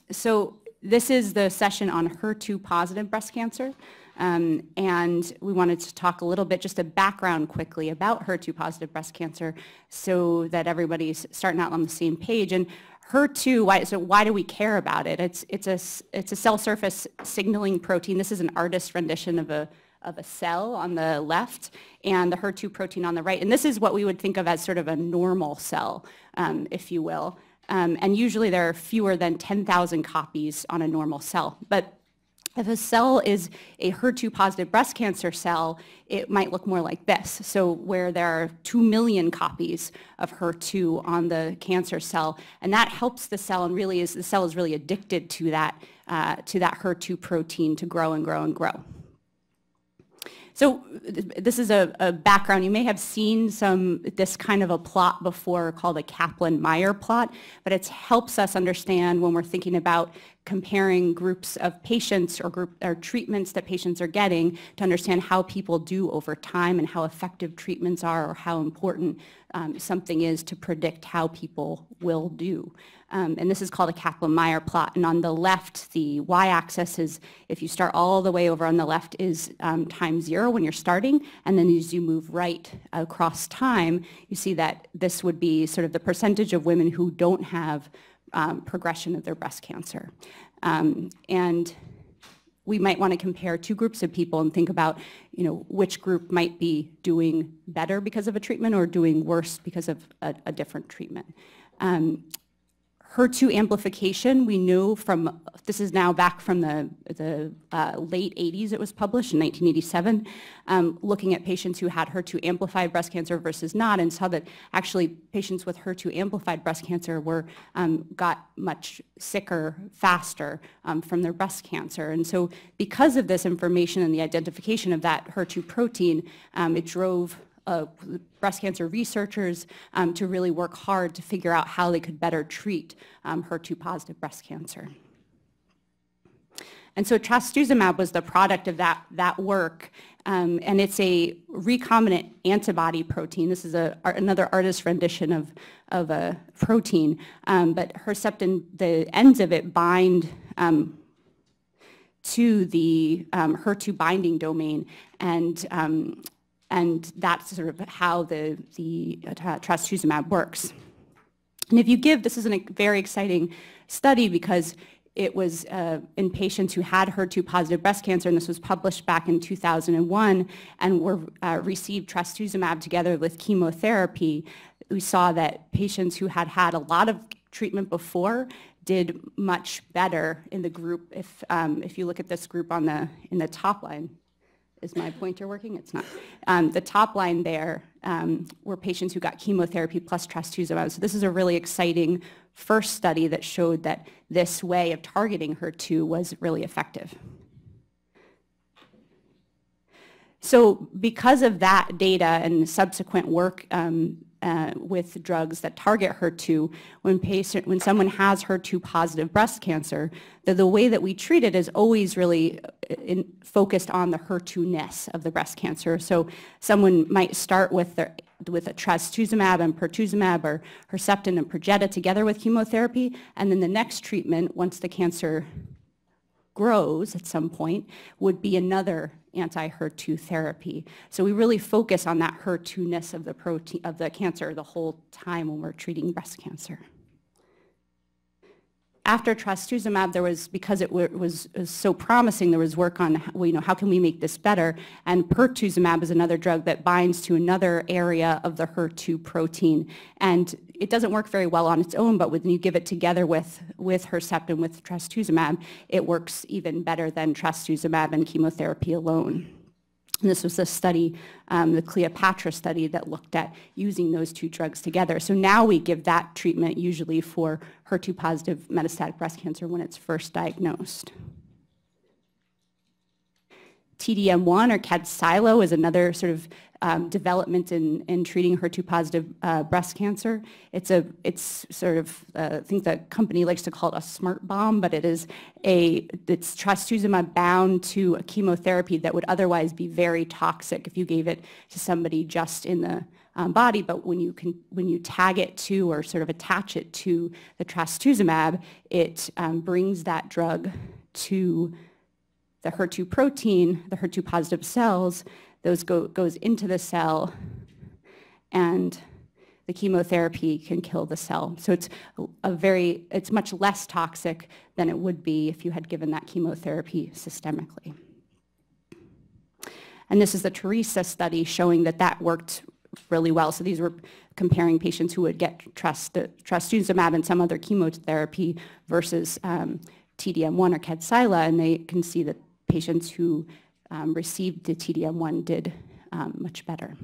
So this is the session on HER2 positive breast cancer. And we wanted to talk a little bit, just a background quickly about HER2 positive breast cancer so that everybody's starting out on the same page. And HER2, why do we care about it? It's a cell surface signaling protein. This is an artist's rendition of a cell on the left and the HER2 protein on the right. And this is what we would think of as sort of a normal cell, if you will. And usually there are fewer than 10,000 copies on a normal cell. But if a cell is a HER2 positive breast cancer cell, it might look more like this. So where there are 2 million copies of HER2 on the cancer cell, and that helps the cell, and really the cell is really addicted to that HER2 protein to grow and grow and grow. So this is a background. You may have seen this kind of a plot before called a Kaplan-Meier plot, but it helps us understand when we're thinking about comparing groups of patients or treatments that patients are getting to understand how people do over time and how effective treatments are or how important something is to predict how people will do. And this is called a Kaplan-Meier plot. And on the left, the y-axis is, if you start all the way over on the left, is time 0 when you're starting. And then as you move right across time, you see that this would be sort of the percentage of women who don't have progression of their breast cancer. And we might want to compare two groups of people and think about, which group might be doing better because of a treatment or doing worse because of a different treatment. HER2 amplification, we know from, this is now back from the late 80s, it was published in 1987, looking at patients who had HER2 amplified breast cancer versus not, and saw that actually patients with HER2 amplified breast cancer got much sicker faster from their breast cancer. And so because of this information and the identification of that HER2 protein, it drove breast cancer researchers to really work hard to figure out how they could better treat HER2 positive breast cancer. And so trastuzumab was the product of that work, and it's a recombinant antibody protein. This is another artist's rendition of a protein, but Herceptin, the ends of it bind to the HER2 binding domain, and that's sort of how the trastuzumab works. And if you this is a very exciting study because it was in patients who had HER2 positive breast cancer, and this was published back in 2001, and received trastuzumab together with chemotherapy. We saw that patients who had had a lot of treatment before did much better in the group. If you look at this group in the top line. Is my pointer working? It's not. The top line there were patients who got chemotherapy plus trastuzumab. So this is a really exciting first study that showed that this way of targeting HER2 was really effective. So because of that data and subsequent work with drugs that target HER2, when someone has HER2 positive breast cancer, the way that we treat it is always really focused on the HER2-ness of the breast cancer. So someone might start with a trastuzumab and pertuzumab or Herceptin and Perjeta together with chemotherapy, and then the next treatment, once the cancer grows at some point, would be another anti-HER2 therapy. So we really focus on that HER2-ness of the protein of the cancer the whole time when we're treating breast cancer. After trastuzumab, because it was so promising, there was work on how can we make this better, and pertuzumab is another drug that binds to another area of the HER2 protein, and it doesn't work very well on its own, but when you give it together with Herceptin, with trastuzumab, it works even better than trastuzumab and chemotherapy alone. And this was a study, the Cleopatra study, that looked at using those two drugs together. So now we give that treatment usually for HER2 positive metastatic breast cancer when it's first diagnosed. TDM1 or Kadcyla is another sort of development in treating HER2-positive breast cancer. It's sort of, I think the company likes to call it a smart bomb, but it's trastuzumab bound to a chemotherapy that would otherwise be very toxic if you gave it to somebody just in the body, but when you tag it to or sort of attach it to the trastuzumab, it brings that drug to the HER2 protein, the HER2 positive cells. Those goes into the cell, and the chemotherapy can kill the cell. So it's much less toxic than it would be if you had given that chemotherapy systemically. And this is the Teresa study showing that worked really well. So these were comparing patients who would get trastuzumab and some other chemotherapy versus TDM1 or Kadcyla, and they can see that patients who received the TDM1 did much better.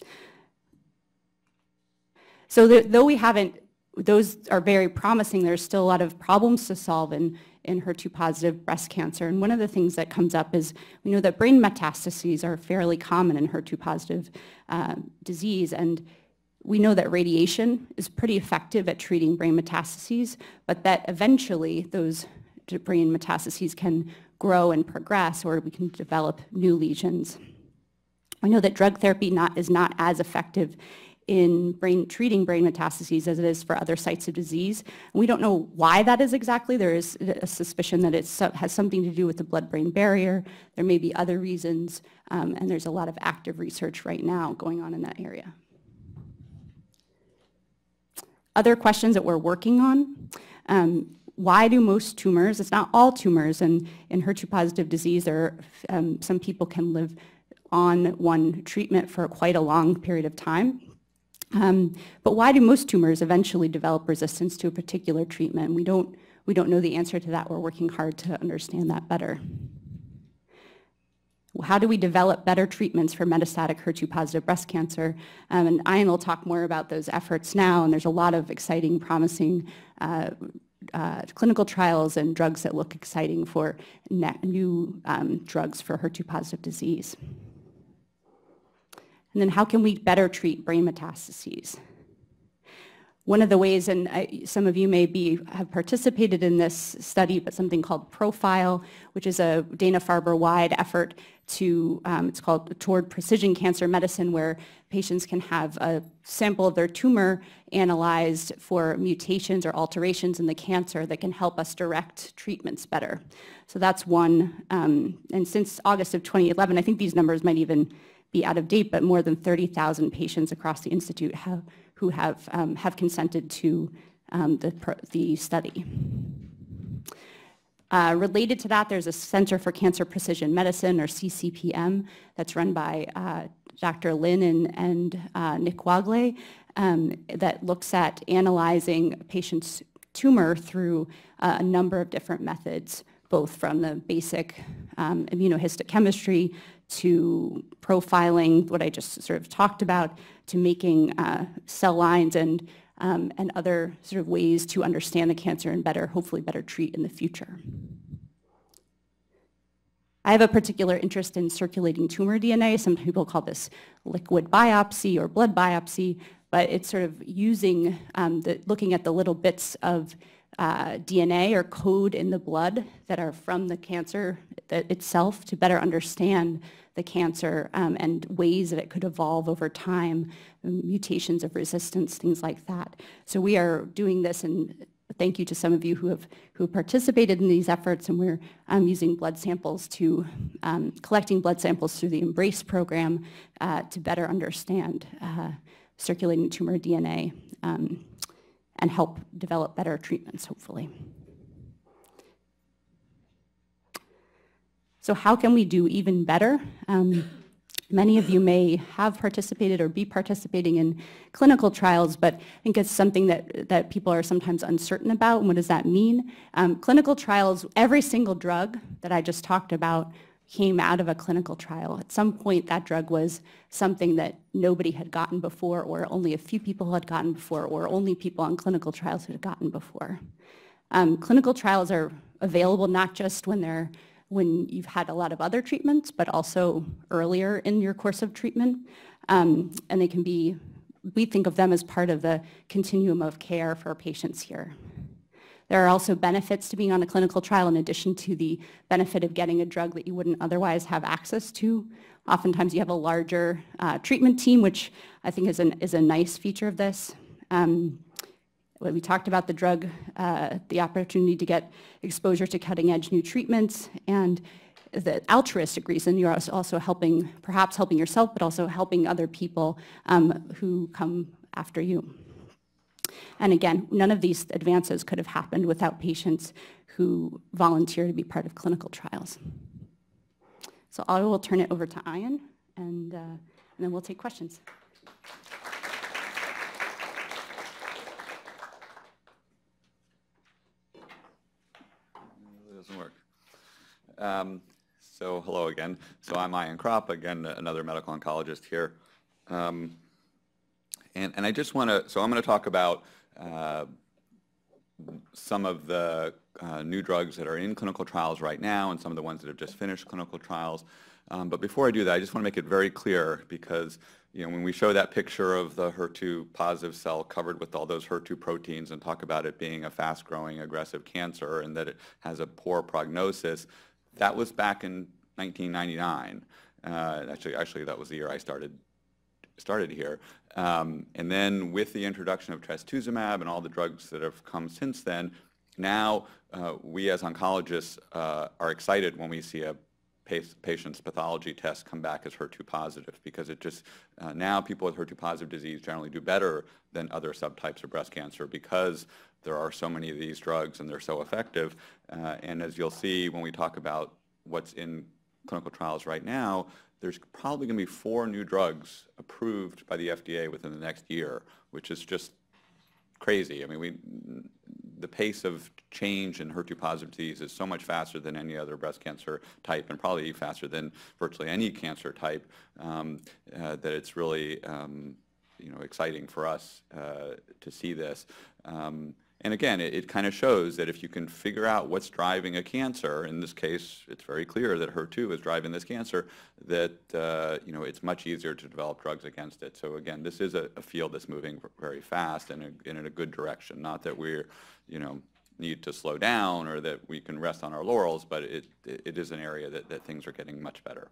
So though those are very promising, there's still a lot of problems to solve in HER2-positive breast cancer. And one of the things that comes up is we know that brain metastases are fairly common in HER2-positive disease, and we know that radiation is pretty effective at treating brain metastases, but that eventually those brain metastases can grow and progress, or we can develop new lesions. We know that drug therapy is not as effective in treating brain metastases as it is for other sites of disease. And we don't know why that is exactly. There is a suspicion that it has something to do with the blood-brain barrier. There may be other reasons, and there's a lot of active research right now going on in that area. Other questions that we're working on. Why do most tumors, it's not all tumors, and in HER2-positive disease, some people can live on one treatment for quite a long period of time. But why do most tumors eventually develop resistance to a particular treatment? We don't know the answer to that. We're working hard to understand that better. How do we develop better treatments for metastatic HER2-positive breast cancer? And Ian will talk more about those efforts now, and there's a lot of exciting, promising clinical trials and drugs that look exciting for new drugs for HER2-positive disease. And then how can we better treat brain metastases? One of the ways, and some of you may have participated in this study, but something called Profile, which is a Dana-Farber-wide effort it's called toward precision cancer medicine, where patients can have a sample of their tumor analyzed for mutations or alterations in the cancer that can help us direct treatments better. So that's one. And since August of 2011, I think these numbers might even be out of date, but more than 30,000 patients across the Institute who have consented to the study. Related to that, there's a Center for Cancer Precision Medicine, or CCPM, that's run by Dr. Lin and Nick Wagle, that looks at analyzing a patient's tumor through a number of different methods, both from the basic immunohistochemistry to profiling, what I just sort of talked about, to making cell lines and other sort of ways to understand the cancer and hopefully better treat in the future. I have a particular interest in circulating tumor DNA. Some people call this liquid biopsy or blood biopsy, but it's sort of using, looking at the little bits of DNA or code in the blood that are from the cancer itself to better understand the cancer and ways that it could evolve over time, mutations of resistance, things like that. So we are doing this, and thank you to some of you who have participated in these efforts, and we're using blood samples collecting blood samples through the Embrace program to better understand circulating tumor DNA and help develop better treatments, hopefully. So how can we do even better? Many of you may have participated or be participating in clinical trials, but I think it's something that people are sometimes uncertain about. And what does that mean? Clinical trials, every single drug that I just talked about came out of a clinical trial. At some point, that drug was something that nobody had gotten before, or only a few people had gotten before, or only people on clinical trials had gotten before. Clinical trials are available not just when you've had a lot of other treatments, but also earlier in your course of treatment. And they can be, we think of them as part of the continuum of care for patients here. There are also benefits to being on a clinical trial in addition to the benefit of getting a drug that you wouldn't otherwise have access to. Oftentimes you have a larger treatment team, which I think is a nice feature of this. We talked about the drug, the opportunity to get exposure to cutting-edge new treatments, and the altruistic reason. You're also helping, perhaps helping yourself, but also helping other people who come after you. And again, none of these advances could have happened without patients who volunteer to be part of clinical trials. So I will turn it over to Ian, and then we'll take questions. It doesn't work. So hello again. So I'm Ian Krop, again, another medical oncologist here. And I just want to, so I'm going to talk about some of the new drugs that are in clinical trials right now and some of the ones that have just finished clinical trials. But before I do that, I just want to make it very clear because, you know, when we show that picture of the HER2 positive cell covered with all those HER2 proteins and talk about it being a fast-growing aggressive cancer and that it has a poor prognosis, that was back in 1999. Actually, that was the year I started here. And then with the introduction of trastuzumab and all the drugs that have come since then, now we as oncologists are excited when we see a patient's pathology test come back as HER2 positive because it just, now people with HER2 positive disease generally do better than other subtypes of breast cancer because there are so many of these drugs and they're so effective. And as you'll see when we talk about what's in clinical trials right now, there's probably going to be 4 new drugs approved by the FDA within the next year, which is just crazy. I mean, the pace of change in HER2 positive disease is so much faster than any other breast cancer type and probably faster than virtually any cancer type that it's really exciting for us to see this. And again, it kind of shows that if you can figure out what's driving a cancer, in this case, it's very clear that HER2 is driving this cancer, that it's much easier to develop drugs against it. So again, this is a field that's moving very fast and in a good direction. Not that we're, need to slow down or that we can rest on our laurels, but it is an area that things are getting much better.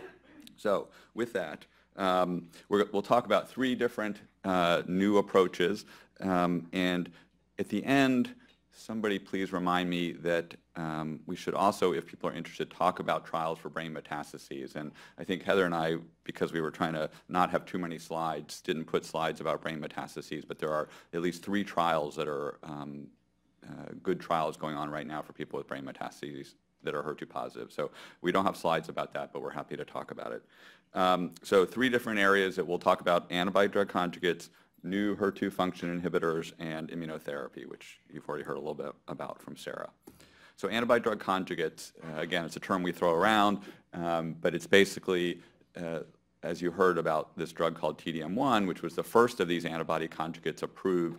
So with that, we'll talk about 3 different new approaches, and at the end, somebody please remind me that we should also, if people are interested, talk about trials for brain metastases. And I think Heather and I, because we were trying to not have too many slides, didn't put slides about brain metastases, but there are at least 3 trials that are good trials going on right now for people with brain metastases that are HER2 positive. So we don't have slides about that, but we're happy to talk about it. So 3 different areas that we'll talk about: antibody-drug conjugates, new HER2 function inhibitors, and immunotherapy, which you've already heard a little bit about from Sarah. So antibody-drug conjugates, again, it's a term we throw around, but it's basically, as you heard about this drug called TDM1, which was the first of these antibody conjugates approved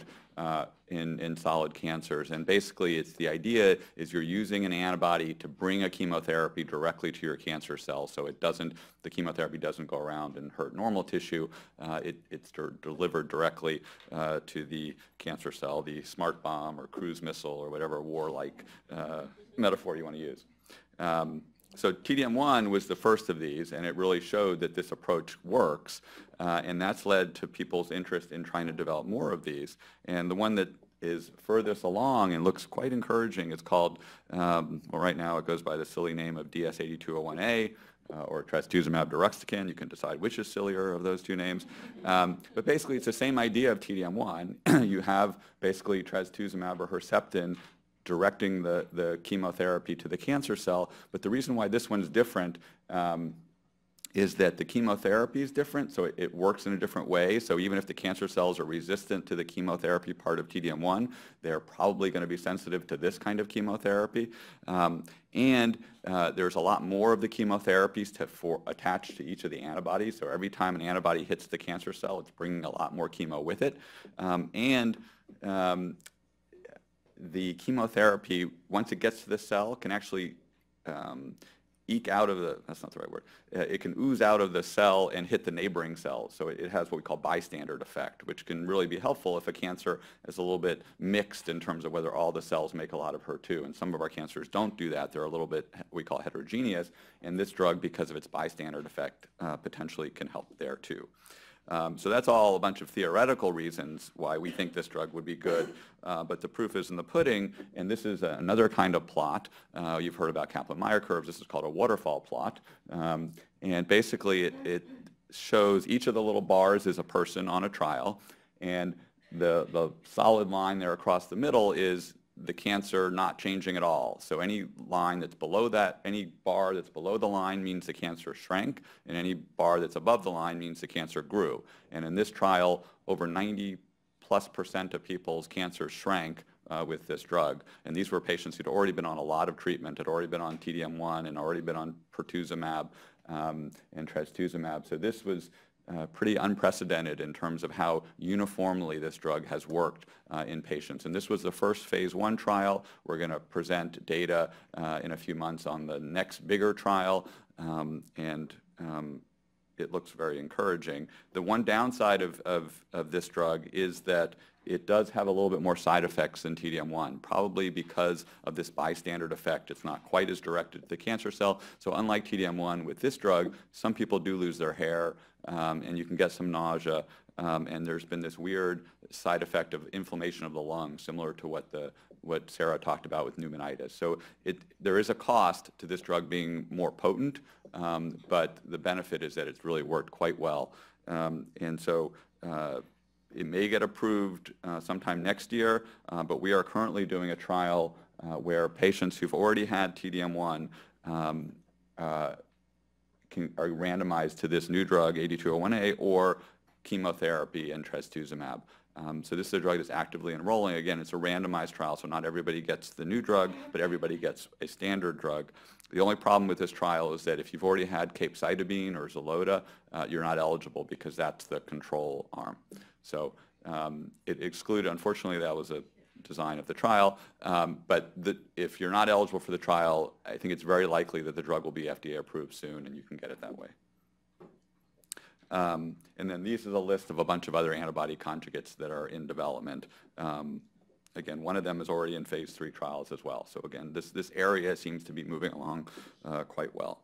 in solid cancers. And basically, the idea is you're using an antibody to bring a chemotherapy directly to your cancer cell, so the chemotherapy doesn't go around and hurt normal tissue. It's delivered directly to the cancer cell, the smart bomb or cruise missile or whatever warlike metaphor you want to use. So TDM1 was the first of these, and it really showed that this approach works, and that's led to people's interest in trying to develop more of these. And the one that is furthest along and looks quite encouraging is called, well, right now it goes by the silly name of DS8201A, or trastuzumab deruxtecan. You can decide which is sillier of those 2 names. But basically, it's the same idea of TDM1. You have basically trastuzumab or Herceptin directing the chemotherapy to the cancer cell. But the reason why this one's different is that the chemotherapy is different, so it works in a different way. So even if the cancer cells are resistant to the chemotherapy part of TDM1, they're probably going to be sensitive to this kind of chemotherapy. And there's a lot more of the chemotherapies attached to each of the antibodies. So every time an antibody hits the cancer cell, it's bringing a lot more chemo with it. The chemotherapy, once it gets to the cell, can actually eke out of the, that's not the right word, it can ooze out of the cell and hit the neighboring cells. So it has what we call bystander effect, which can really be helpful if a cancer is a little bit mixed in terms of whether all the cells make a lot of HER2. And some of our cancers don't do that. They're a little bit, we call heterogeneous. And this drug, because of its bystander effect, potentially can help there too. So that's all a bunch of theoretical reasons why we think this drug would be good, but the proof is in the pudding, and this is another kind of plot. You've heard about Kaplan-Meier curves. This is called a waterfall plot, and basically it shows each of the little bars is a person on a trial, and the solid line there across the middle is the cancer not changing at all. So any line that's below that, any bar that's below the line means the cancer shrank, and any bar that's above the line means the cancer grew. And in this trial, over 90+% of people's cancer shrank with this drug. And these were patients who'd already been on a lot of treatment, had already been on TDM1 and already been on pertuzumab and trastuzumab. So this was pretty unprecedented in terms of how uniformly this drug has worked in patients. And this was the first phase 1 trial. We're going to present data in a few months on the next bigger trial, and it looks very encouraging. The one downside of this drug is that it does have a little bit more side effects than TDM1, probably because of this bystander effect. It's not quite as directed to the cancer cell. So unlike TDM1, with this drug, some people do lose their hair, and you can get some nausea. And there's been this weird side effect of inflammation of the lungs, similar to what Sarah talked about with pneumonitis. So there is a cost to this drug being more potent, but the benefit is that it's really worked quite well. And so it may get approved sometime next year, but we are currently doing a trial where patients who've already had TDM1 are randomized to this new drug, 8201A, or chemotherapy and trastuzumab. So this is a drug that's actively enrolling. Again, it's a randomized trial, so not everybody gets the new drug, but everybody gets a standard drug. The only problem with this trial is that if you've already had capecitabine or Xeloda, you're not eligible because that's the control arm. So it excluded, unfortunately, that was a design of the trial, but if you're not eligible for the trial, I think it's very likely that the drug will be FDA approved soon and you can get it that way. And then this is a list of a bunch of other antibody conjugates that are in development. Again, one of them is already in phase 3 trials as well. So again, this area seems to be moving along quite well.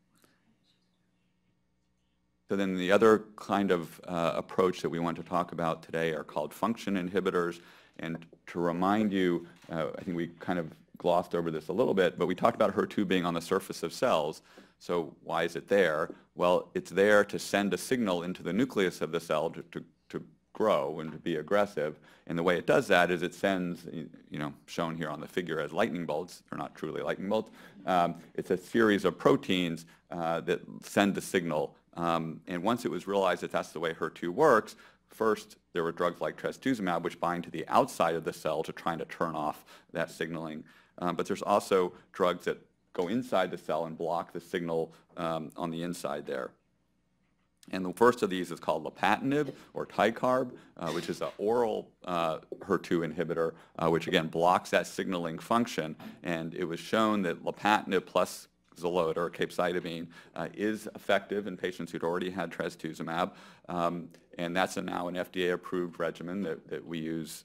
So then the other kind of approach that we want to talk about today are called function inhibitors. And to remind you, I think we kind of glossed over this a little bit, but we talked about HER2 being on the surface of cells. So why is it there? Well, it's there to send a signal into the nucleus of the cell to grow and to be aggressive. And the way it does that is it sends, shown here on the figure as lightning bolts. They're not truly lightning bolts. It's a series of proteins that send the signal. And once it was realized that that's the way HER2 works, first there were drugs like trastuzumab, which bind to the outside of the cell to try to turn off that signaling. But there's also drugs that go inside the cell and block the signal on the inside there. And the first of these is called lapatinib, or Tycarb, which is an oral HER2 inhibitor, which again blocks that signaling function. And it was shown that lapatinib plus Xeloda, or capecitabine, is effective in patients who'd already had trastuzumab. And that's now an FDA-approved regimen that we use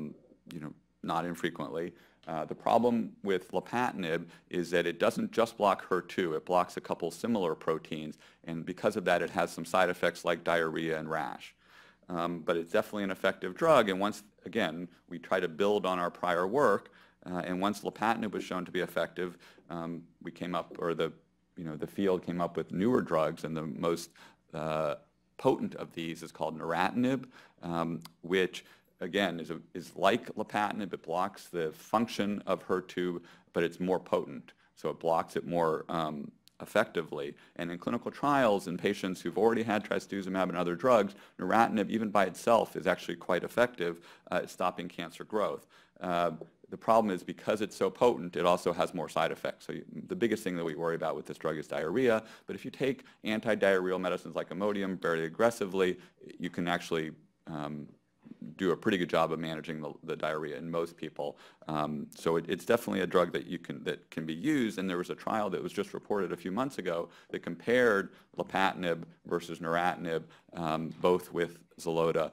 not infrequently. The problem with lapatinib is that it doesn't just block HER2, it blocks a couple similar proteins, and because of that it has some side effects like diarrhea and rash. But it's definitely an effective drug, and once, again, we try to build on our prior work, and once lapatinib was shown to be effective, we came up, or the field came up with newer drugs, and the most potent of these is called neratinib, which again is like lapatinib. It blocks the function of HER2, but it's more potent, so it blocks it more effectively. And in clinical trials in patients who've already had trastuzumab and other drugs, neratinib, even by itself, is actually quite effective at stopping cancer growth. The problem is because it's so potent, it also has more side effects. So the biggest thing that we worry about with this drug is diarrhea, but if you take anti-diarrheal medicines like Imodium very aggressively, you can actually do a pretty good job of managing the diarrhea in most people. So it's definitely a drug that can be used, and there was a trial that was just reported a few months ago that compared lapatinib versus neratinib, both with Xeloda,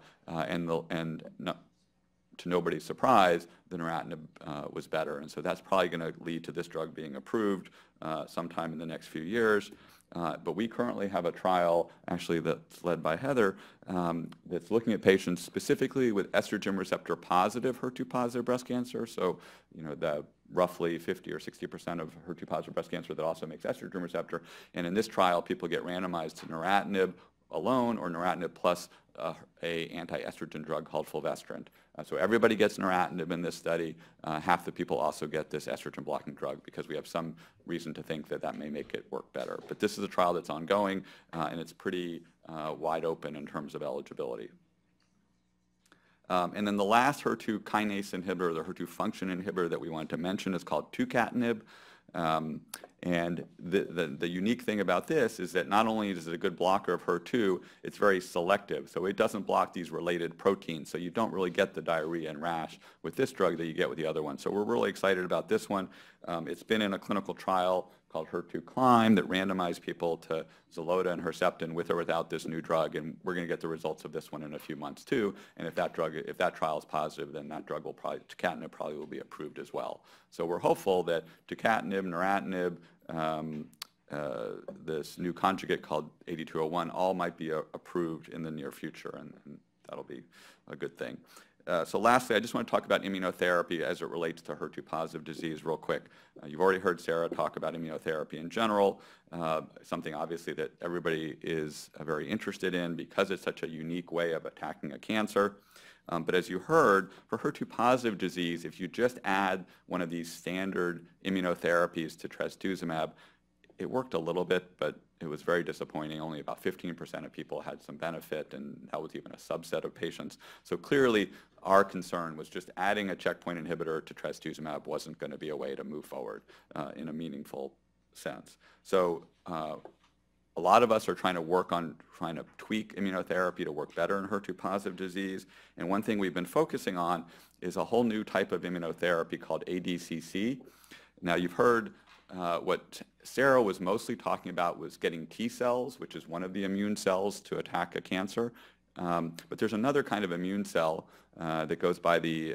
to nobody's surprise, the neratinib was better, and so that's probably going to lead to this drug being approved sometime in the next few years. But we currently have a trial, actually, that's led by Heather, that's looking at patients specifically with estrogen receptor positive, HER2 positive breast cancer. So, the roughly 50 or 60% of HER2 positive breast cancer that also makes estrogen receptor. And in this trial, people get randomized to neratinib alone or neratinib plus a anti-estrogen drug called fulvestrant. So everybody gets neratinib in this study. Half the people also get this estrogen blocking drug because we have some reason to think that may make it work better. But this is a trial that's ongoing, and it's pretty wide open in terms of eligibility. And then the last HER2 kinase inhibitor, the HER2 function inhibitor that we wanted to mention is called tucatinib. And the unique thing about this is that not only is it a good blocker of HER2, it's very selective. So it doesn't block these related proteins. So you don't really get the diarrhea and rash with this drug that you get with the other one. So we're really excited about this one. It's been in a clinical trial called HER2 Climb that randomized people to Xeloda and Herceptin with or without this new drug, and we're going to get the results of this one in a few months too. And if that trial is positive, then that drug tucatinib probably will be approved as well. So we're hopeful that tucatinib, neratinib, this new conjugate called 8201, all might be approved in the near future, and that'll be a good thing. So lastly, I just want to talk about immunotherapy as it relates to HER2 positive disease real quick. You've already heard Sarah talk about immunotherapy in general, something obviously that everybody is very interested in because it's such a unique way of attacking a cancer. But as you heard, for HER2 positive disease, if you just add one of these standard immunotherapies to trastuzumab, it worked a little bit, but it was very disappointing. Only about 15% of people had some benefit, and that was even a subset of patients. So clearly, our concern was just adding a checkpoint inhibitor to trastuzumab wasn't going to be a way to move forward in a meaningful sense. So a lot of us are trying to tweak immunotherapy to work better in HER2 positive disease. And one thing we've been focusing on is a whole new type of immunotherapy called ADCC. Now, you've heard what Sarah was mostly talking about was getting T cells, which is one of the immune cells to attack a cancer. But there's another kind of immune cell that goes by the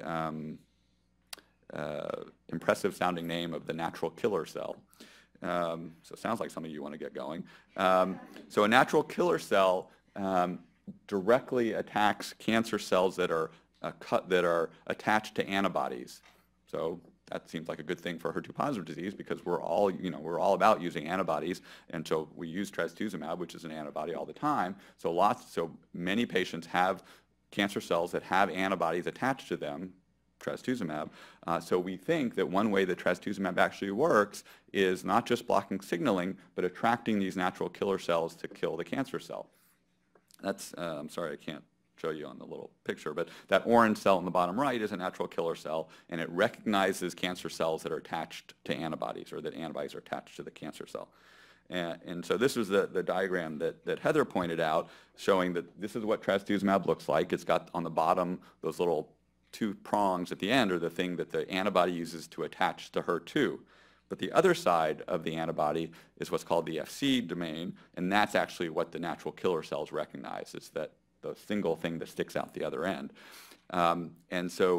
impressive sounding name of the natural killer cell. So it sounds like some of you want to get going. So a natural killer cell directly attacks cancer cells that are attached to antibodies. So that seems like a good thing for HER2 positive disease because we're all about using antibodies, and so we use trastuzumab, which is an antibody, all the time. So many patients have cancer cells that have antibodies attached to them, trastuzumab. So we think that one way that trastuzumab actually works is not just blocking signaling, but attracting these natural killer cells to kill the cancer cell. That's, I'm sorry, I can't show you on the little picture, but that orange cell in the bottom right is a natural killer cell, and it recognizes cancer cells that are attached to antibodies, or that antibodies are attached to the cancer cell. And so this was the diagram that Heather pointed out, showing that this is what trastuzumab looks like. It's got on the bottom those little two prongs at the end are the thing that the antibody uses to attach to HER2. But the other side of the antibody is what's called the Fc domain, and that's actually what the natural killer cells recognize, is that the single thing that sticks out the other end. And so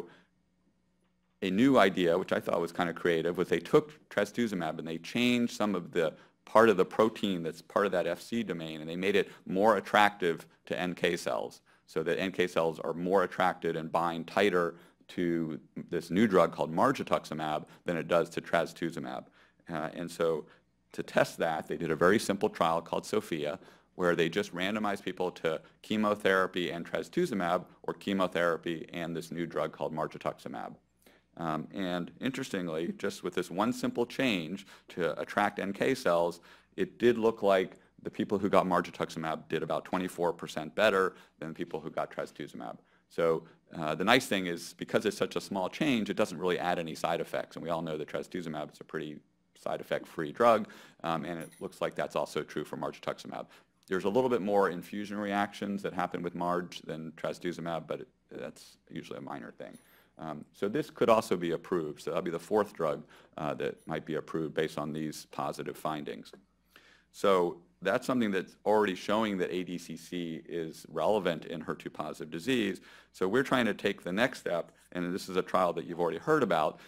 a new idea, which I thought was kind of creative, was they took trastuzumab and they changed some of the part of the protein that's part of that Fc domain, and they made it more attractive to NK cells, so that NK cells are more attracted and bind tighter to this new drug called margetuximab than it does to trastuzumab. And so to test that, they did a very simple trial called SOPHIA, where they just randomized people to chemotherapy and trastuzumab, or chemotherapy and this new drug called margetuximab. And interestingly, just with this one simple change to attract NK cells, it did look like the people who got margetuximab did about 24% better than people who got trastuzumab. So the nice thing is, because it's such a small change, it doesn't really add any side effects. And we all know that trastuzumab is a pretty side effect-free drug, and it looks like that's also true for margetuximab. There's a little bit more infusion reactions that happen with MARG than trastuzumab, but that's usually a minor thing. So this could also be approved. So that'll be the fourth drug that might be approved based on these positive findings. So that's something that's already showing that ADCC is relevant in HER2 positive disease. So we're trying to take the next step, and this is a trial that you've already heard about.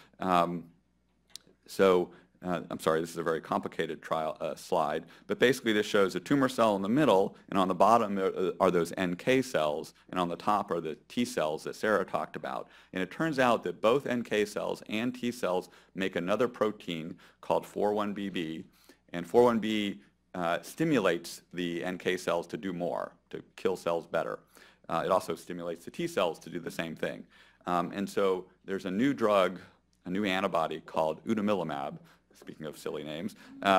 I'm sorry, this is a very complicated trial slide, but basically this shows a tumor cell in the middle, and on the bottom are those NK cells, and on the top are the T cells that Sarah talked about. And it turns out that both NK cells and T cells make another protein called 4-1BB, and 4-1B stimulates the NK cells to do more, to kill cells better. It also stimulates the T cells to do the same thing. And so there's a new drug, a new antibody called utomilumab, speaking of silly names,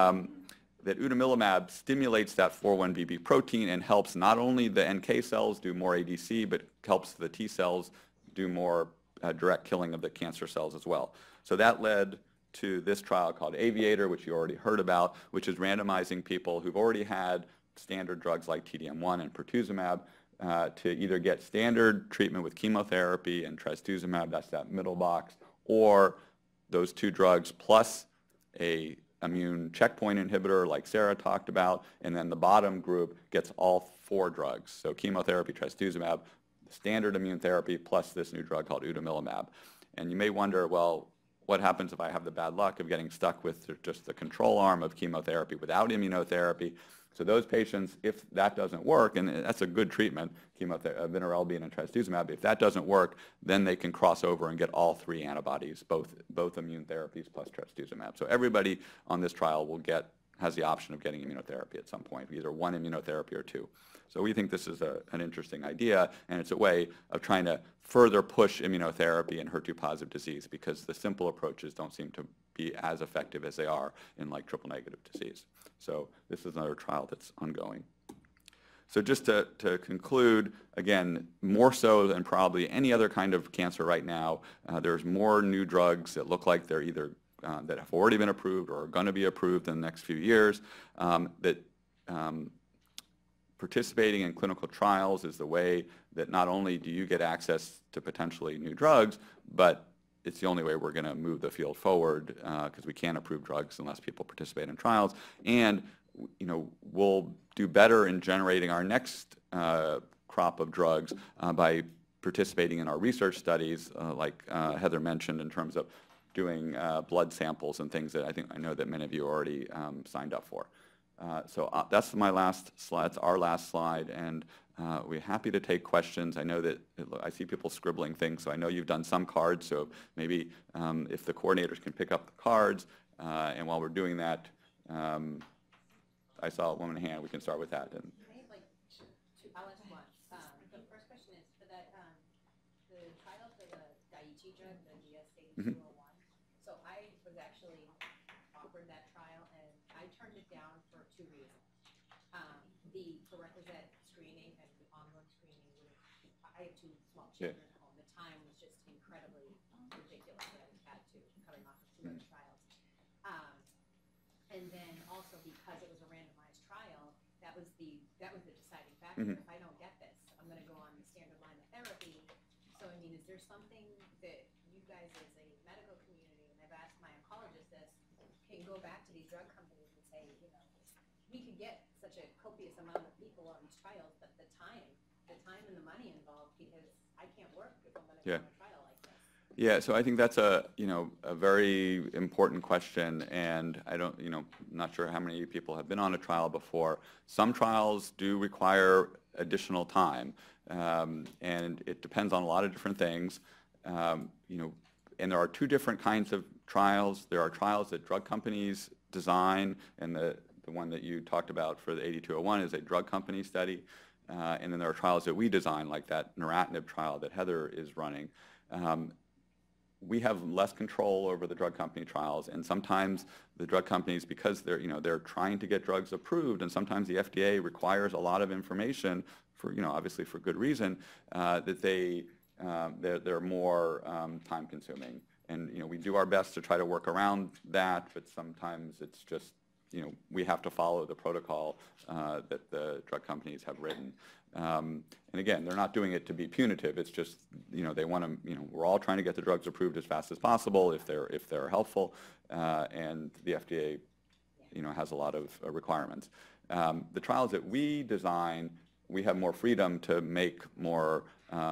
that utomilumab stimulates that 4-1BB protein and helps not only the NK cells do more ADC, but helps the T cells do more direct killing of the cancer cells as well. So that led to this trial called Aviator, which you already heard about, which is randomizing people who've already had standard drugs like TDM1 and pertuzumab to either get standard treatment with chemotherapy and trastuzumab, that's that middle box, or those two drugs plus a immune checkpoint inhibitor like Sarah talked about, and then the bottom group gets all four drugs. So chemotherapy, trastuzumab, standard immune therapy, plus this new drug called utomilumab. And you may wonder, well, what happens if I have the bad luck of getting stuck with just the control arm of chemotherapy without immunotherapy? So those patients, if that doesn't work, and that's a good treatment, vinorelbine and trastuzumab, if that doesn't work, then they can cross over and get all three antibodies, both immune therapies plus trastuzumab. So everybody on this trial has the option of getting immunotherapy at some point, either one immunotherapy or two. So we think this is an interesting idea, and it's a way of trying to further push immunotherapy in HER2 positive disease, because the simple approaches don't seem to be as effective as they are in like triple negative disease. So this is another trial that's ongoing. So just to conclude, again, more so than probably any other kind of cancer right now, there's more new drugs that look like they're either that have already been approved or are going to be approved in the next few years. Participating in clinical trials is the way that not only do you get access to potentially new drugs, but it's the only way we're going to move the field forward, because we can't approve drugs unless people participate in trials. And we'll do better in generating our next crop of drugs by participating in our research studies, like Heather mentioned, in terms of doing blood samples and things that I know that many of you already signed up for. So that's my last slide. That's our last slide, and we're happy to take questions. I know that I see people scribbling things, so I know you've done some cards. So maybe if the coordinators can pick up the cards, and while we're doing that, I saw a woman hand. We can start with that. And I have like two. I'll ask one. The first question is for that the trial for the Daiichi drug, the DS-8201. So I was actually offered that trial, and I turned it down for two reasons. The prerequisite screening and the ongoing screening I have two small children at home. The time was just incredibly ridiculous that I had to coming off of two other trials. And then also because it was a randomized trial, that was the deciding factor. If I don't get this, I'm going to go on the standard line of therapy. So I mean, is there something that you guys as a medical community, and I've asked my oncologist this, can go back to these drug companies and say, we could get such a copious amount of people on these trials, but the time and the money involved, because I can't work if I'm going to go on a trial like this. Yeah, so I think that's a very important question, and not sure how many people have been on a trial before. Some trials do require additional time, and it depends on a lot of different things. And there are two different kinds of trials. There are trials that drug companies design, and the one that you talked about for the 8201 is a drug company study. And then there are trials that we design, like that neratinib trial that Heather is running. We have less control over the drug company trials, and sometimes the drug companies, because they're trying to get drugs approved, and sometimes the FDA requires a lot of information for obviously for good reason, that they're more time consuming. And we do our best to try to work around that, but sometimes it's just we have to follow the protocol that the drug companies have written. And again, they're not doing it to be punitive. It's just, they want to, we're all trying to get the drugs approved as fast as possible if they're helpful, and the FDA, has a lot of requirements. The trials that we design, we have more freedom to make more,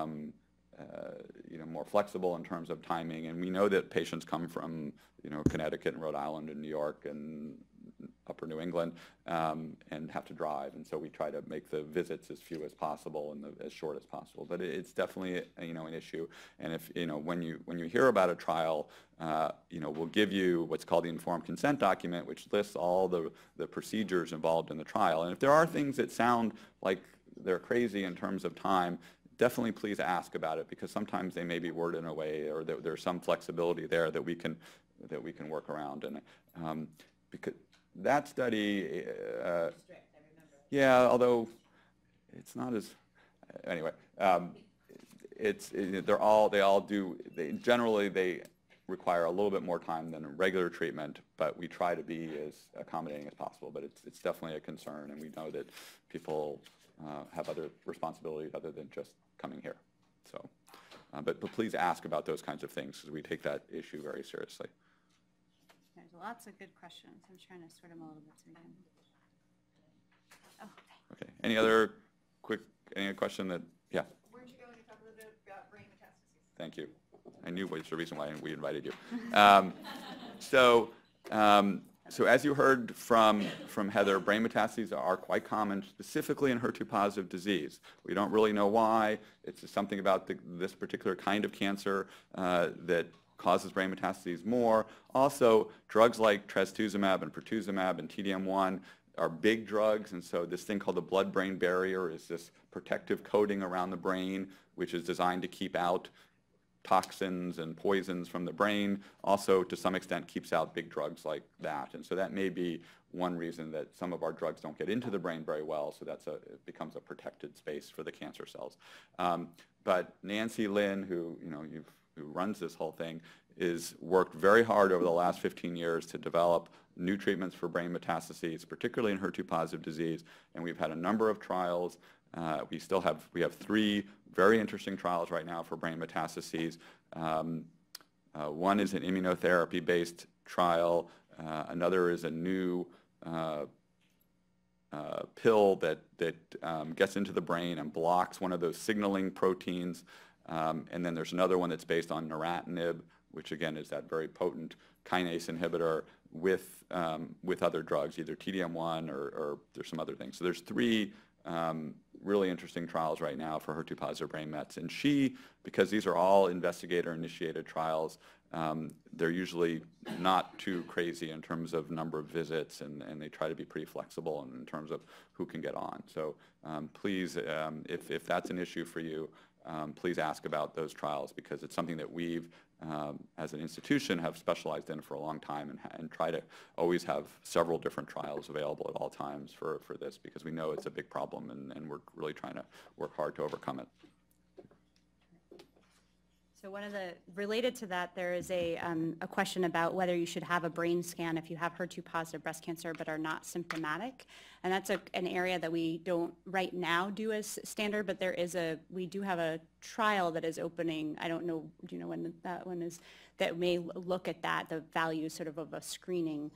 more flexible in terms of timing, and we know that patients come from, Connecticut and Rhode Island and New York and upper New England, and have to drive, and so we try to make the visits as few as possible and as short as possible. But it's definitely an issue. And if when you hear about a trial, we'll give you what's called the informed consent document, which lists all the procedures involved in the trial. And if there are things that sound like they're crazy in terms of time, definitely please ask about it, because sometimes they may be worded in a way, or there's some flexibility there that we can work around. And because that study, yeah, although it's not as, anyway, generally they require a little bit more time than a regular treatment, but we try to be as accommodating as possible. But it's definitely a concern, and we know that people have other responsibilities other than just coming here. So, but please ask about those kinds of things, because we take that issue very seriously. There's lots of good questions. I'm trying to sort them a little bit together. Oh, okay. Any other question that, yeah? Weren't you going to talk a little bit about brain metastases? Thank you. I knew was the reason why we invited you. So as you heard from Heather, brain metastases are quite common, specifically in HER2-positive disease. We don't really know why. It's something about this particular kind of cancer that causes brain metastases more. Also, drugs like trastuzumab and pertuzumab and TDM1 are big drugs, and so this thing called the blood-brain barrier is this protective coating around the brain, which is designed to keep out toxins and poisons from the brain. Also, to some extent, keeps out big drugs like that. And so that may be one reason that some of our drugs don't get into the brain very well, so it becomes a protected space for the cancer cells. But Nancy Lin, who runs this whole thing, is worked very hard over the last 15 years to develop new treatments for brain metastases, particularly in HER2-positive disease, and we've had a number of trials. We have 3 very interesting trials right now for brain metastases. One is an immunotherapy-based trial. Another is a new pill that gets into the brain and blocks one of those signaling proteins. And then there's another one that's based on neratinib, which again is that very potent kinase inhibitor with other drugs, either TDM1 or there's some other things. So there's 3 really interesting trials right now for HER2-positive brain mets. And because these are all investigator-initiated trials, they're usually not too crazy in terms of number of visits, and they try to be pretty flexible in terms of who can get on. So please, if that's an issue for you, please ask about those trials, because it's something that we've, as an institution, have specialized in for a long time, and try to always have several different trials available at all times for this, because we know it's a big problem, and we're really trying to work hard to overcome it. So related to that, there is a question about whether you should have a brain scan if you have HER2-positive breast cancer but are not symptomatic. And that's an area that we don't right now do as standard, but we do have a trial that is opening. I don't know, do you know when that one is, that may look at the value sort of a screening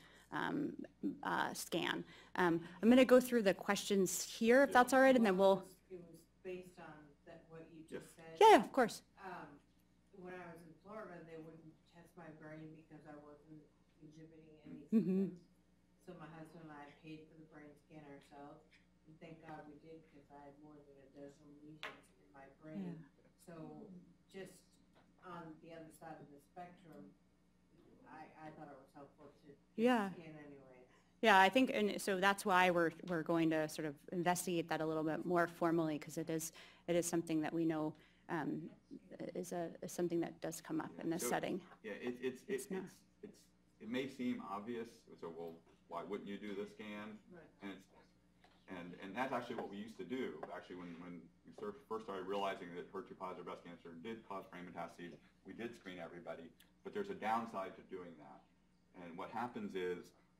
scan. I'm going to go through the questions here, if that's all right, and then we'll... It was based on what you just said. Yeah, of course. When I was in Florida, they wouldn't test my brain because I wasn't exhibiting any symptoms. So my husband and I paid for the brain scan ourselves. And thank God we did, because I had more than a dozen lesions in my brain. Yeah. So just on the other side of the spectrum, I thought it was helpful to scan anyway. Yeah, I think, and so that's why we're going to sort of investigate that a little bit more formally, because it is something that we know is something that does come up in this setting. Yeah, it may seem obvious. So, well, why wouldn't you do the scan? Right. And that's actually what we used to do. Actually, when we first started realizing that HER2-positive breast cancer did cause brain metastases, we did screen everybody. But there's a downside to doing that. And what happens is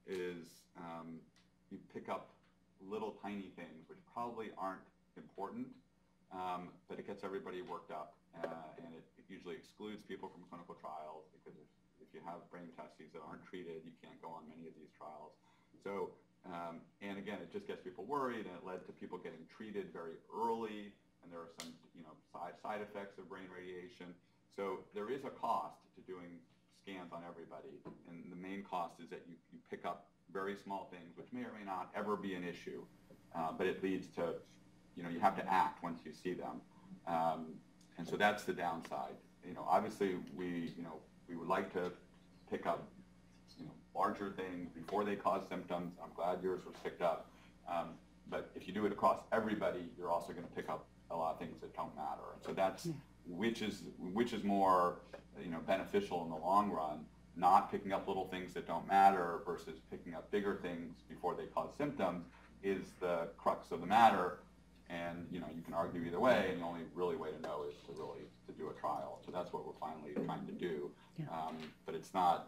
is you pick up little tiny things which probably aren't important, but it gets everybody worked up, and it usually excludes people from clinical trials, because if you have brain metastases that aren't treated, you can't go on many of these trials. So, and again, it just gets people worried, and it led to people getting treated very early, and there are some side effects of brain radiation. So there is a cost to doing scans on everybody, and the main cost is that you pick up very small things which may or may not ever be an issue, but it leads to, you have to act once you see them, and so that's the downside. Obviously we would like to pick up larger things before they cause symptoms. I'm glad yours was picked up, but if you do it across everybody, you're also going to pick up a lot of things that don't matter. And so that's which is more beneficial in the long run. Not picking up little things that don't matter versus picking up bigger things before they cause symptoms is the crux of the matter. And you can argue either way, and the only really way to know is to do a trial. So that's what we're finally trying to do. Yeah. But it's not,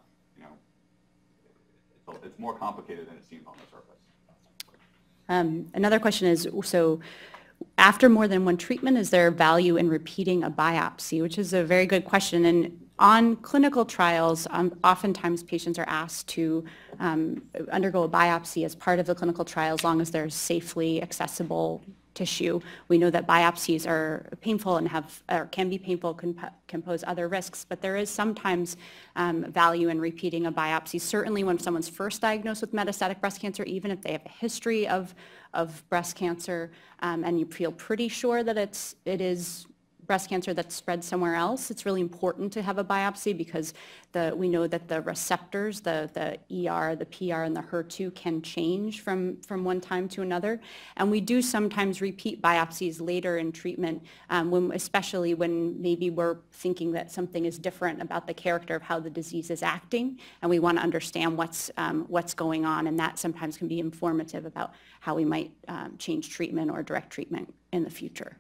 it's more complicated than it seems on the surface. Another question is, so after more than one treatment, is there value in repeating a biopsy? Which is a very good question. And on clinical trials, oftentimes patients are asked to undergo a biopsy as part of the clinical trial, as long as there's safely accessible tissue. We know that biopsies are painful and can be painful, can pose other risks, but there is sometimes value in repeating a biopsy. Certainly when someone's first diagnosed with metastatic breast cancer, even if they have a history of breast cancer, and you feel pretty sure that it is breast cancer that's spread somewhere else, it's really important to have a biopsy, because we know that the receptors, the ER, the PR, and the HER2 can change from one time to another. And we do sometimes repeat biopsies later in treatment, especially when maybe we're thinking that something is different about the character of how the disease is acting, and we want to understand what's going on, and that sometimes can be informative about how we might change treatment or direct treatment in the future.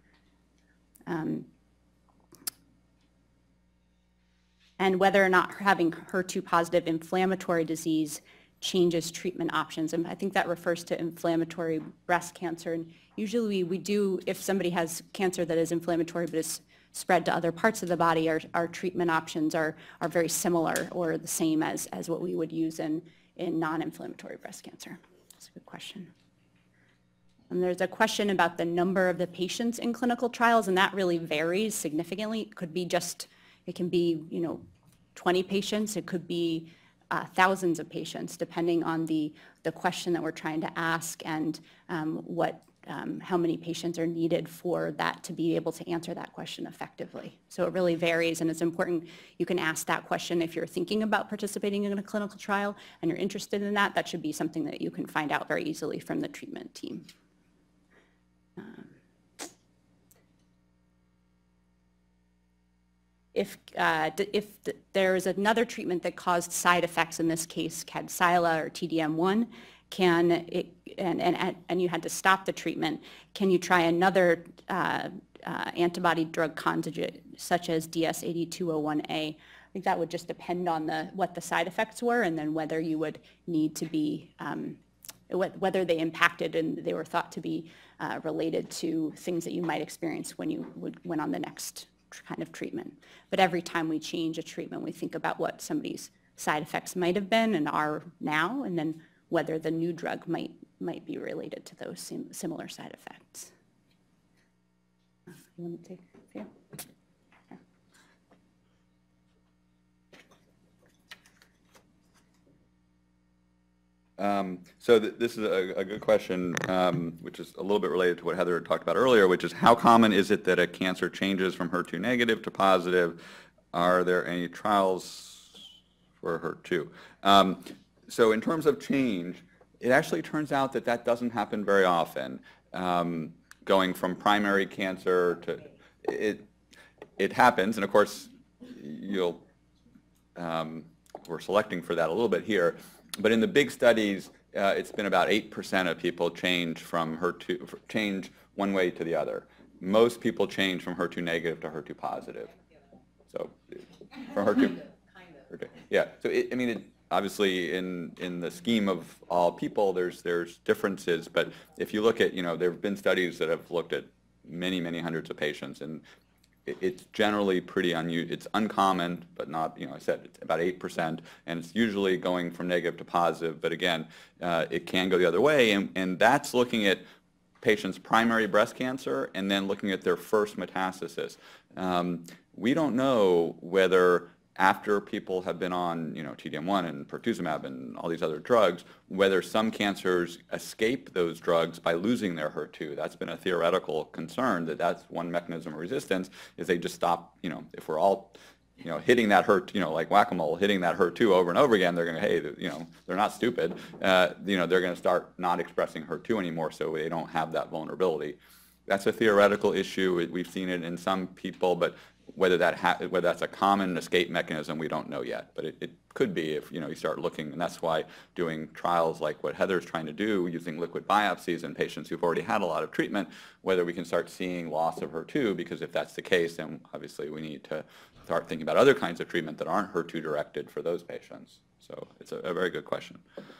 And whether or not having HER2 positive inflammatory disease changes treatment options. And I think that refers to inflammatory breast cancer. And usually we do, if somebody has cancer that is inflammatory but is spread to other parts of the body, our treatment options are very similar or the same as what we would use in non-inflammatory breast cancer. That's a good question. And there's a question about the number of the patients in clinical trials, and that really varies significantly. It can be 20 patients. It could be thousands of patients, depending on the question that we're trying to ask and how many patients are needed for that to be able to answer that question effectively. So it really varies, and it's important you can ask that question if you're thinking about participating in a clinical trial and you're interested in that. That should be something that you can find out very easily from the treatment team. If there is another treatment that caused side effects, in this case Kadcyla or TDM1, and you had to stop the treatment, can you try another antibody-drug conjugate such as DS-8201A? I think that would just depend on what the side effects were, and then whether you would need to be, whether they impacted and they were thought to be related to things that you might experience when you went on the next kind of treatment. But every time we change a treatment, we think about what somebody's side effects might have been and are now, and then whether the new drug might be related to those similar side effects. You want to take a few? So this is a good question, which is a little bit related to what Heather talked about earlier, which is how common is it that a cancer changes from HER2 negative to positive? Are there any trials for HER2? So in terms of change, it actually turns out that doesn't happen very often. Going from primary cancer to it happens, and of course we're selecting for that a little bit here. But in the big studies, it's been about 8% of people change from change one way to the other. Most people change from HER2 negative to HER2 positive. So from HER2, yeah. So obviously in the scheme of all people, there's differences, but if you look at, there have been studies that have looked at many hundreds of patients, and it's generally pretty it's uncommon, but not, I said it's about 8%, and it's usually going from negative to positive, but again, it can go the other way, and that's looking at patients' primary breast cancer and then looking at their first metastasis. We don't know whether after people have been on, T-DM1 and pertuzumab and all these other drugs, whether some cancers escape those drugs by losing their HER2. That's been a theoretical concern, that's one mechanism of resistance, is they just stop, if we're all, hitting that HER2, like whack-a-mole, hitting that HER2 over and over again, they're going to, hey, they're not stupid. They're going to start not expressing HER2 anymore, so they don't have that vulnerability. That's a theoretical issue. We've seen it in some people, but whether that's a common escape mechanism, we don't know yet. But it could be if you start looking, and that's why doing trials like what Heather's trying to do, using liquid biopsies in patients who've already had a lot of treatment, whether we can start seeing loss of HER2, because if that's the case, then obviously we need to start thinking about other kinds of treatment that aren't HER2 directed for those patients. So it's a very good question.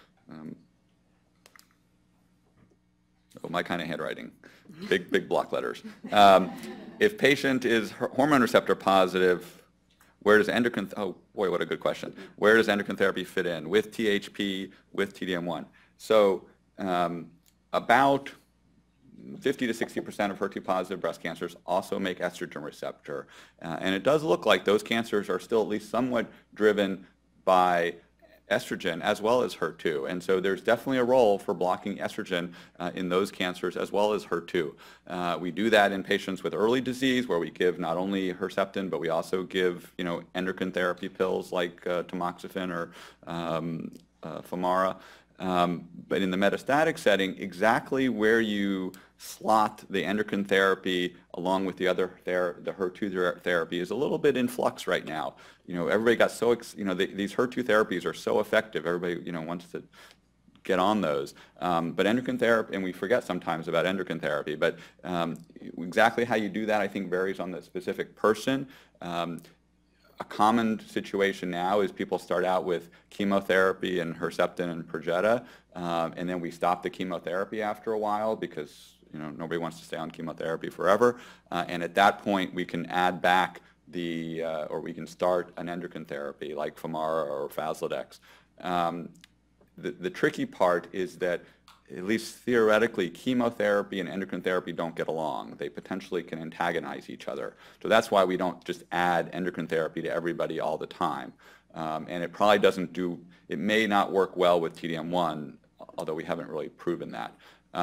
My kind of handwriting, big block letters. If patient is hormone receptor positive, where does endocrine, oh boy, what a good question. Where does endocrine therapy fit in? With THP, with T-DM1? So about 50 to 60% of HER2 positive breast cancers also make estrogen receptor. And it does look like those cancers are still at least somewhat driven by estrogen as well as HER2. And so there's definitely a role for blocking estrogen in those cancers as well as HER2. We do that in patients with early disease where we give not only Herceptin, but we also give endocrine therapy pills like tamoxifen or Femara. But in the metastatic setting, exactly where you slot the endocrine therapy along with the other the HER2 therapy is a little bit in flux right now. Everybody got so these HER2 therapies are so effective. Everybody wants to get on those. But endocrine therapy, and we forget sometimes about endocrine therapy, but exactly how you do that I think varies on the specific person. A common situation now is people start out with chemotherapy and Herceptin and Perjeta, and then we stop the chemotherapy after a while because nobody wants to stay on chemotherapy forever. And at that point, we can add back or we can start an endocrine therapy like Femara or Faslodex. The tricky part is that, at least theoretically, chemotherapy and endocrine therapy don't get along. They potentially can antagonize each other. So that's why we don't just add endocrine therapy to everybody all the time. And it probably it may not work well with T-DM1, although we haven't really proven that.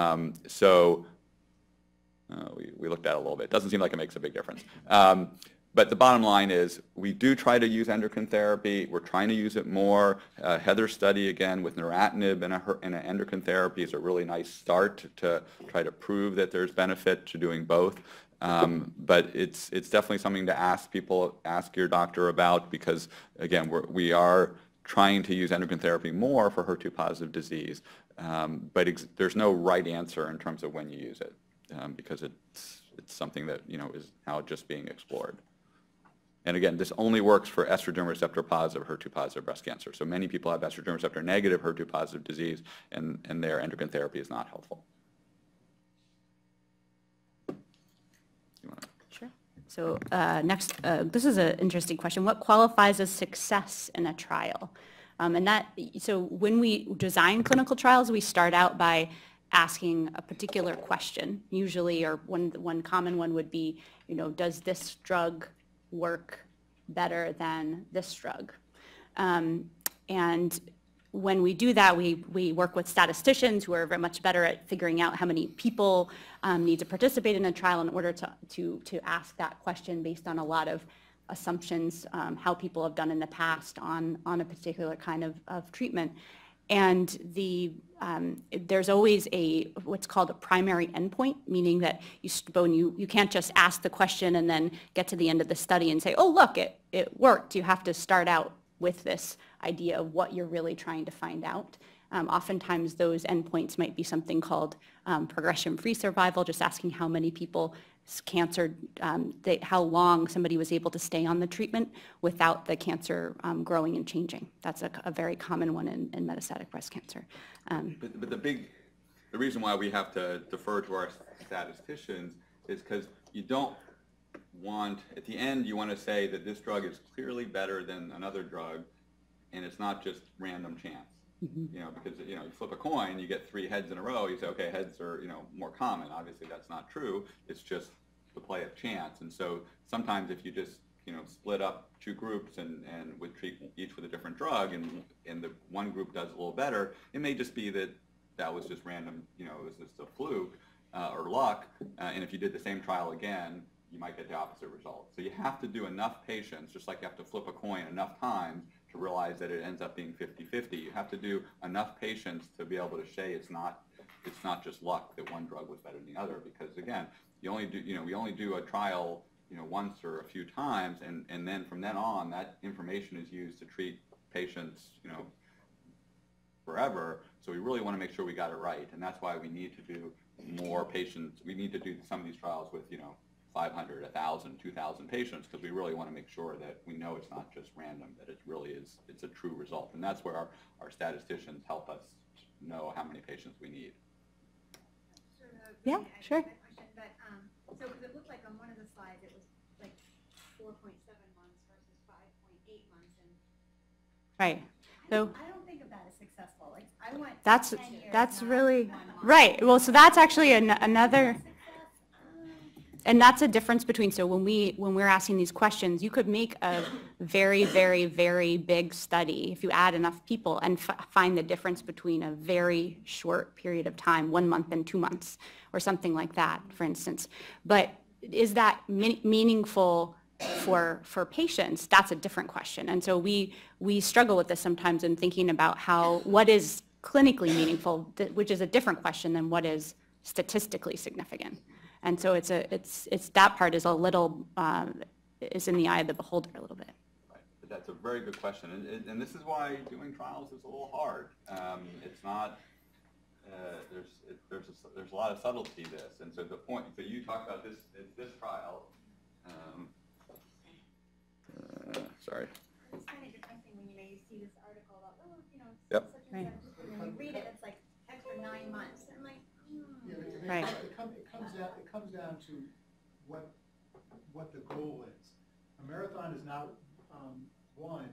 We looked at it a little bit. It doesn't seem like it makes a big difference. But the bottom line is we do try to use endocrine therapy. We're trying to use it more. Heather's study, again, with neratinib and an endocrine therapy is a really nice start to try to prove that there's benefit to doing both. But it's definitely something to ask your doctor about because, again, we are trying to use endocrine therapy more for HER2-positive disease. But there's no right answer in terms of when you use it because it's something that is now just being explored. And again, this only works for estrogen receptor positive, HER2 positive breast cancer. So many people have estrogen receptor negative, HER2 positive disease, and their endocrine therapy is not helpful. Sure. So next, this is an interesting question. What qualifies as success in a trial? So when we design clinical trials, we start out by asking a particular question, usually, or one common one would be, does this drug work better than this drug? And when we do that, we work with statisticians who are very much better at figuring out how many people need to participate in a trial in order to ask that question based on a lot of assumptions, how people have done in the past on a particular kind of treatment. And there's always what's called a primary endpoint, meaning that you can't just ask the question and then get to the end of the study and say, oh, look, it worked. You have to start out with this idea of what you're really trying to find out. Oftentimes those endpoints might be something called progression-free survival, just asking how many people cancer, how long somebody was able to stay on the treatment without the cancer growing and changing. That's a very common one in metastatic breast cancer. But the reason why we have to defer to our statisticians is because you don't want, at the end, you want to say that this drug is clearly better than another drug, and it's not just random chance. You know, because, you know, you flip a coin, you get 3 heads in a row, you say, okay, heads are, you know, more common. Obviously, that's not true. It's just the play of chance. And so sometimes if you just, you know, split up 2 groups and would treat each with a different drug, and the one group does a little better, it may just be that that was just random, you know, it was just a fluke or luck. And if you did the same trial again, you might get the opposite result. So you have to do enough patients, just like you have to flip a coin enough times to realize that it ends up being 50-50. You have to do enough patients to be able to say it's not just luck that one drug was better than the other, because again, we only do a trial, you know, once or a few times, and then from then on, that information is used to treat patients, you know, forever. So we really want to make sure we got it right, and that's why we need to do more patients. We need to do some of these trials with, you know, 500, 1,000, 2,000 patients, because we really want to make sure that we know it's not just random, that it really is, it's a true result. And that's where our statisticians help us know how many patients we need. Yeah, sure. But, so, because it looked like on one of the slides, it was like 4.7 months versus 5.8 months. And Right. So I don't think of that as successful. Like, I want 10 years, that's not really 1 month. right. Well, so that's actually another. And that's a difference between, so when we're asking these questions, you could make a very, very, very big study if you add enough people and find the difference between a very short period of time, 1 month and 2 months, or something like that, for instance. But is that meaningful for patients? That's a different question. And so we struggle with this sometimes in thinking about what is clinically meaningful, which is a different question than what is statistically significant. And so it's that part is a little, is in the eye of the beholder a little bit. Right. But that's a very good question. And this is why doing trials is a little hard. It's not, there's a lot of subtlety to this. And so the point, so you talk about this trial. Sorry. It's kind of depressing when, you know, you see this article about, oh, you know, Yep. such and such, and when you read it, it's like extra 9 months. And I'm like, Right. It comes down to what the goal is. A marathon is not won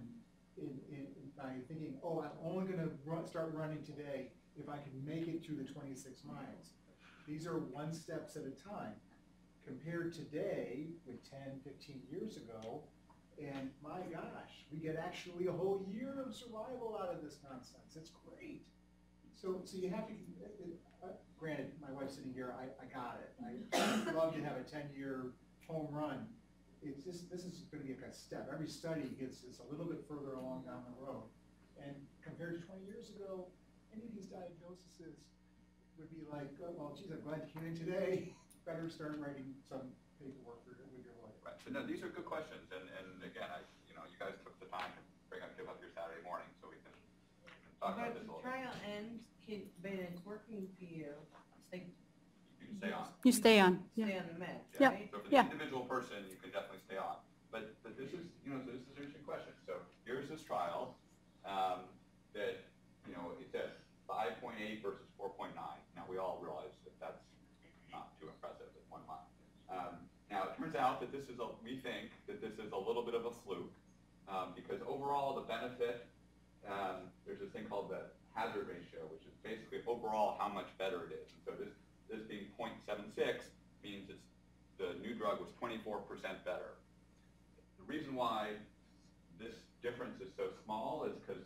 by thinking, oh, I'm only going to start running today if I can make it through the 26 miles. These are 1 step at a time. Compared today with 10, 15 years ago, and my gosh, we get actually a whole year of survival out of this nonsense. It's great. So you have to, granted, my wife's sitting here, I got it. I'd love to have a 10-year home run. It's just, this is going to be like a step. Every study gets us a little bit further along down the road. And compared to 20 years ago, any of these diagnoses would be like, oh, well, geez, I'm glad you came in today. Better start writing some paperwork with your lawyer. Right. So no, these are good questions. And again, you guys took the time to give up your Saturday morning so we can talk about this a little bit. Trial ends, but it's working for you. You can stay on. You stay on. Stay Yeah. on the med, Yep. right? So for the Yeah. individual person, you can definitely stay on. But this is, so this is an interesting question. So here's this trial that, it says 5.8 versus 4.9. Now we all realize that that's not too impressive at 1 month. Now it turns out that we think that this is a little bit of a fluke because overall the benefit, there's this thing called the hazard ratio, which is basically overall how much better it is. And so this being 0.76 means the new drug was 24% better. The reason why this difference is so small is because,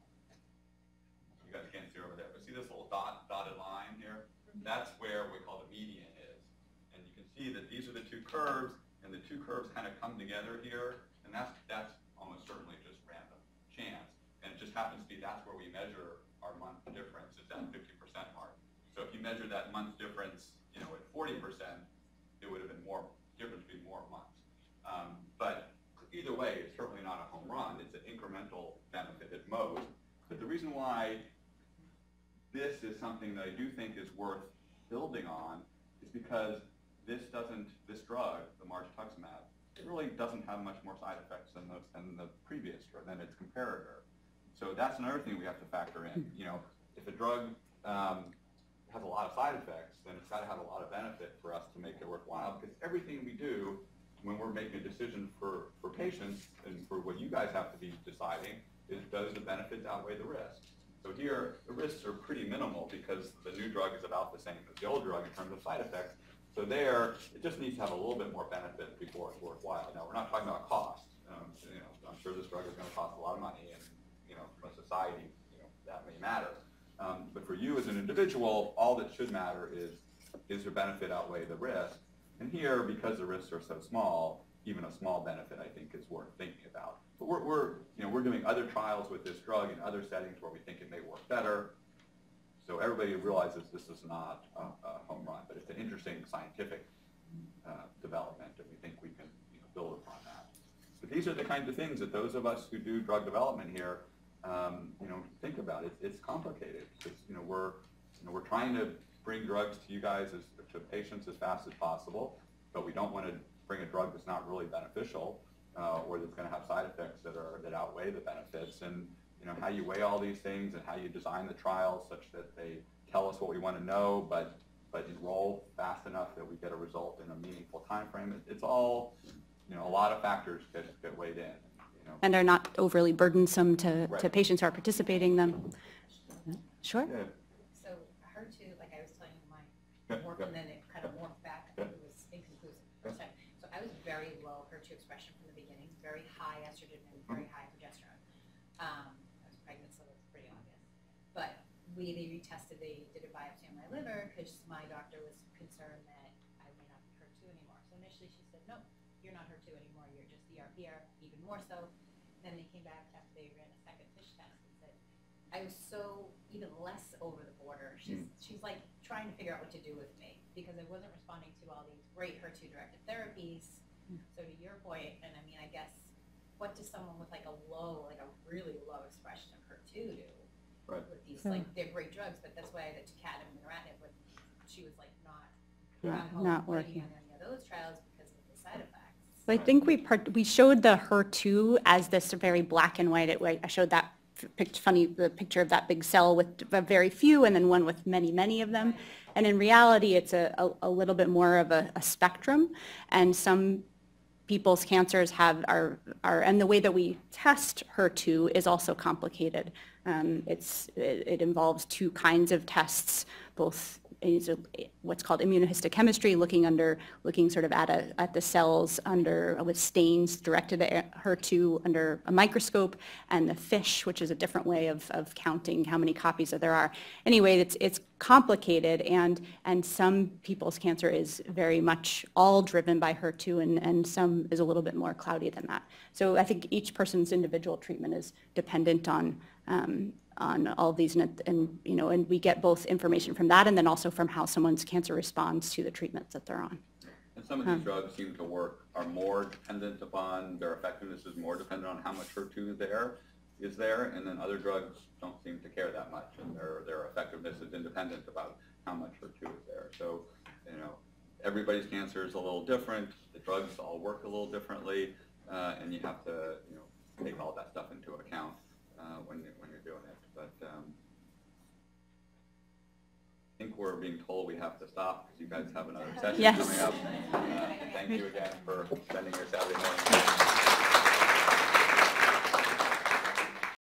you guys can't see over there, but see this little dotted line here? That's where we call the median is. And you can see that these are the 2 curves, and the 2 curves kind of come together here, and that's almost certainly just random chance. And it just happens to be that's where we measure our month difference, is that 50% mark. So if you measure that month difference, at 40%, it would have been difference between more months. But either way, it's certainly not a home run. It's an incremental benefit at most. But the reason why this is something that I do think is worth building on is because this drug, the margetuximab, it really doesn't have much more side effects than the previous drug, than its comparator. So that's another thing we have to factor in. You know, if a drug has a lot of side effects, then it's got to have a lot of benefit for us to make it worthwhile, because everything we do when we're making a decision for patients and for what you guys have to be deciding is, does the benefits outweigh the risks? So here, the risks are pretty minimal because the new drug is about the same as the old drug in terms of side effects. So there, it just needs to have a little bit more benefit before it's worthwhile. Now, we're not talking about cost. You know, I'm sure this drug is going to cost a lot of money, and you know, from a society, you know, that may matter. But for you as an individual, all that should matter is your benefit outweigh the risk? And here, because the risks are so small, even a small benefit, I think, is worth thinking about. But we're doing other trials with this drug in other settings where we think it may work better. So everybody realizes this is not a home run, but it's an interesting scientific development, and we think we can build upon that. But these are the kinds of things that those of us who do drug development here, think about. It's complicated because we're trying to bring drugs to you guys, to patients as fast as possible, but we don't want to bring a drug that's not really beneficial or that's going to have side effects that outweigh the benefits. And how you weigh all these things and how you design the trials such that they tell us what we want to know, but enroll fast enough that we get a result in a meaningful time frame. It's all, a lot of factors get weighed in. And are not overly burdensome to Right. patients who are participating in them. Sure. Yeah. So HER2, like I was telling you my Yeah, work, yeah. and then it kind of morphed back. I think it was inconclusive the first time. So I was very low HER2 expression from the beginning, very high estrogen and very high progesterone. I was pregnant, so that's pretty obvious. But they retested, they did a biopsy on my liver because my doctor was concerned that I may not be HER2 anymore. So initially she said, no, you're not HER2 anymore, you're just ER/PR, even more so. Then they came back after they ran a second FISH test and said, I was so even less over the border. She's like trying to figure out what to do with me because I wasn't responding to all these great HER2-directed therapies. So to your point, and I mean, I guess, what does someone with like a really low expression of HER2 do? Right. With these, like, they're great drugs, but that's why the tucatinib and neratinib, she was like not working on any of those trials because of the side effects. So I think we showed the HER2 as this very black and white. I showed that the picture of that big cell with very few and then one with many, many of them. And in reality, it's a little bit more of a spectrum. And some people's cancers and the way that we test HER2 is also complicated. It involves two kinds of tests, both what's called immunohistochemistry, looking sort of at the cells with stains directed at HER2 under a microscope, and the FISH, which is a different way of counting how many copies there are. Anyway, it's complicated, and some people's cancer is very much all driven by HER2, and some is a little bit more cloudy than that. So I think each person's individual treatment is dependent on all of these, and we get both information from that and then also from how someone's cancer responds to the treatments that they're on. And some of these drugs seem to are more dependent upon, their effectiveness is more dependent on how much HER2 is there, and then other drugs don't seem to care that much, and their effectiveness is independent about how much HER2 is there. So, everybody's cancer is a little different, the drugs all work a little differently, and you have to, take all that stuff into account when you're doing it. But I think we're being told we have to stop because you guys have another session Yes. coming up. Thank you again for